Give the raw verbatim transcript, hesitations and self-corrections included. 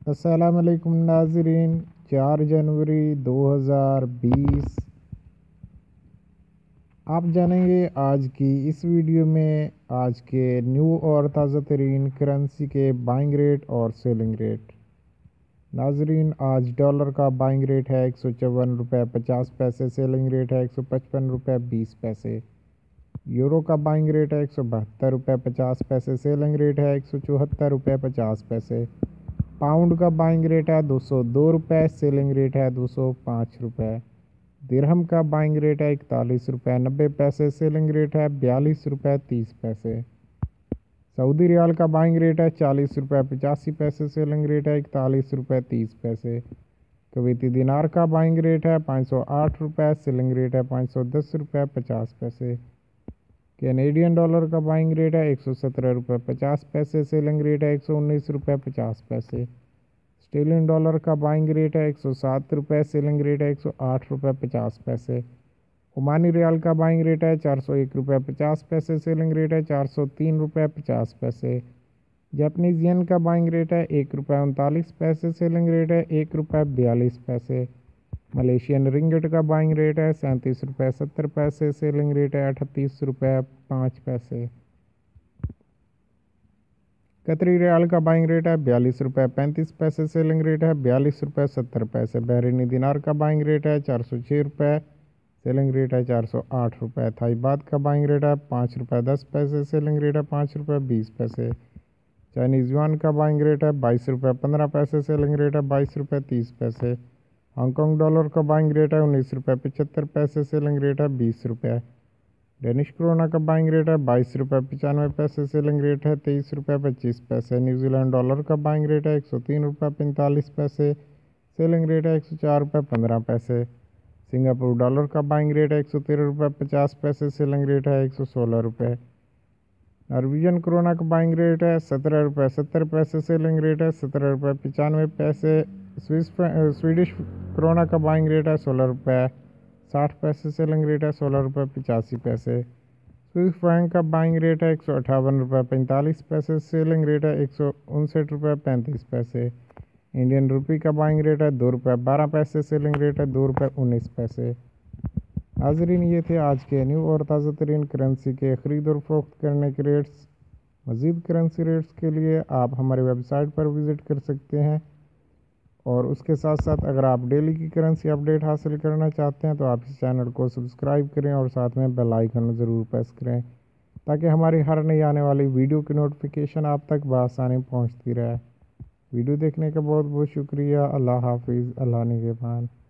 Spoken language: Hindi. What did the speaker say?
अस्सलाम वालेकुम नाज़रीन। चार जनवरी दो हज़ार बीस। आप जानेंगे आज की इस वीडियो में आज के न्यू और ताज़ा तरीन करेंसी के बाइंग रेट और सेलिंग रेट। नाज़रीन, आज डॉलर का बाइंग रेट है एक सौ चौवन रुपये पचास पैसे, सेलिंग रेट है एक सौ पचपन रुपये बीस पैसे। यूरो का बाइंग रेट है एक सौ बहत्तर रुपये पचास पैसे, सेलिंग रेट है एक सौ चौहत्तर रुपये पचास पैसे। पाउंड का बाइंग रेट है दो सौ दो रुपये, सेलिंग रेट है दो सौ पाँच रुपये। दिरहम का बाइंग रेट है इकतालीस रुपये नब्बे पैसे, सेलिंग रेट है बयालीस रुपये तीस पैसे। सऊदी रियाल का बाइंग रेट है चालीस रुपये पचासी पैसे, सेलिंग रेट है इकतालीस रुपये तीस पैसे। कुवैती दिनार का बाइंग रेट है पाँच सौ आठ रुपये, सेलिंग रेट है पाँच सौ दस रुपये पचास पैसे। कैनेडियन डॉलर का बाइंग रेट है एक सौ सत्रह रुपये पचास पैसे, सेलिंग रेट है एक सौ उन्नीस रुपये पचास पैसे। स्टेलिन डॉलर का बाइंग रेट है एक सौ सात रुपये, सेलिंग रेट है एक सौ आठ रुपये पचास पैसे। ओमानी रियाल का बाइंग रेट है चार सौ एक रुपये पचास पैसे, सेलिंग रेट है चार सौ तीन रुपये पचास पैसे। जापानीज येन का बाइंग रेट है एक रुपये उनतालीस पैसे, सेलिंग रेट है एक रुपये बयालीस पैसे। मलेशियन रिंगिट का बाइंग रेट है सैंतीस रुपये सत्तर पैसे, सेलिंग रेट है अठतीस रुपये पाँच पैसे। कतरी रियाल का बाइंग रेट है बयालीस रुपये पैंतीस पैसे, सेलिंग रेट है बयालीस रुपये सत्तर पैसे। बहरीनी दिनार का बाइंग रेट है चार सौ छः रुपये, सेलिंग रेट है चार सौ आठ रुपये। थाई बात का बाइंग रेट है पाँच रुपये दस पैसे, सेलिंग रेट है पाँच रुपये बीस पैसे। चाइनीज़ युआन का बाइंग रेट है बाईस रुपये पंद्रह पैसे, सेलिंग रेट है बाईस रुपये तीस पैसे। हांगकॉन्ग डॉलर का बाइंग रेट है उन्नीस रुपये पचहत्तर पैसे, सेलिंग रेट है बीस रुपये। डेनिश क्रोना का बाइंग रेट है बाईस रुपये पचानवे पैसे, सेलिंग रेट है तेईस रुपये पच्चीस पैसे। न्यूजीलैंड डॉलर का बाइंग रेट है एक सौ तीन रुपये पैंतालीस पैसे, सेलिंग रेट है एक सौ चार रुपये पंद्रह पैसे। सिंगापुर डॉलर का बाइंग रेट है एक सौ तेरह रुपये पचास पैसे, सेलिंग रेट है एक सौ सोलह रुपये। नॉर्वेजियन क्रोना का बाइंग रेट है सत्रह रुपये सत्तर पैसे, सेलिंग रेट है सत्रह रुपये पचानवे पैसे। स्विस स्वीडिश क्रोना का बाइंग रेट है सोलह रुपये साठ पैसे, सेलिंग रेट है सोलह रुपये पचासी पैसे। स्विस फ्रैंक का बाइंग रेट है एक सौ अट्ठावन रुपये पैंतालीस पैसे, सेलिंग रेट है एक सौ उनसठ रुपये पैंतीस पैसे। इंडियन रुपये का बाइंग रेट है दो रुपये बारह पैसे, सेलिंग रेट है दो रुपये उन्नीस पैसे। नाज़रीन, ये थे आज के न्यू और ताज़ा तरीन करेंसी के ख़रीद और फरोख्त करने के रेट्स। मज़ीद करेंसी रेट्स के लिए आप हमारी वेबसाइट पर विज़िट कर सकते हैं, और उसके साथ साथ अगर आप डेली की करेंसी अपडेट हासिल करना चाहते हैं तो आप इस चैनल को सब्सक्राइब करें और साथ में बेल आइकन ज़रूर प्रेस करें, ताकि हमारी हर नई आने वाली वीडियो की नोटिफिकेशन आप तक बआसानी पहुंचती रहे। वीडियो देखने का बहुत बहुत शुक्रिया। अल्लाह हाफिज़। अल्लाह निगहबान।